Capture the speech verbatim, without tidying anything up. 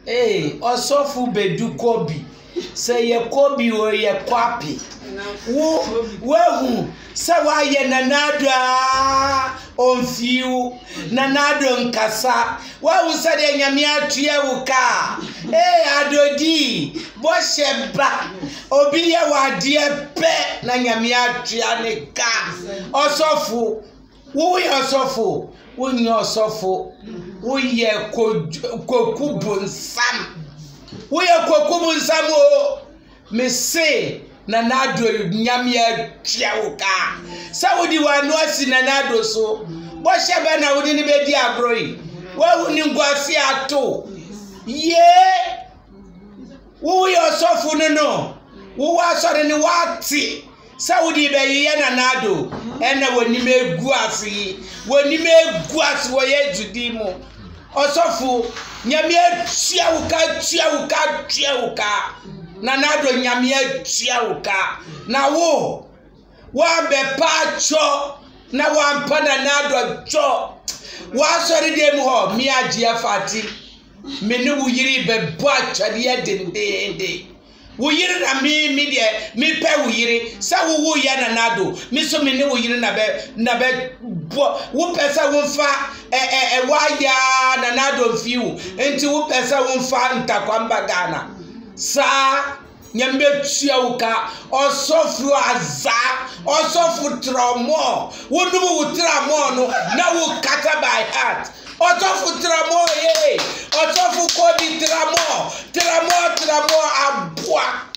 Eh, osofu bedu kobi. Say ye kobi or ye kwapi. Wo wehu se wa ye nanadwa onfiu nanado nkasa wa wu se de nyame atua wuka eh adodi bo sheba obi ye wade pe na nyame atua ne ka osofu wo ye osofu wo nye osofu wo ye kokubu nsam wo ye kokubu nsam o me say nanado nyame atua wuka Saudi wanu asi nanado so bo shebe na wudi ni be di agroi wa ni ngwasi ato ye wo yo sofu no no wo wa sore ni wati Saudi be ye nanado ena woni megu asi woni megu asi wo ye judimu osofu nyame atua wuka atua wuka atua wuka nanado nyame atua wuka na wo wa be pacho na wa mpada nado cho wa sori dem ho mi agie afati me ne wo yiri be bo atwade dendende wo yiri na mi mi de mi pe wo yiri sa wo wo ya na nado mi so me ne wo yiri na be na be bo wo pesa wo fa e e e wa ya na nado fiu enti wo pesa wo fa ntakwamba Ghana sa nyambe tuauka osofu aza osofu tramo wonumu utramo no na wo kata by heart osofu tramo ye osofu kodi tramo tramo tramo abua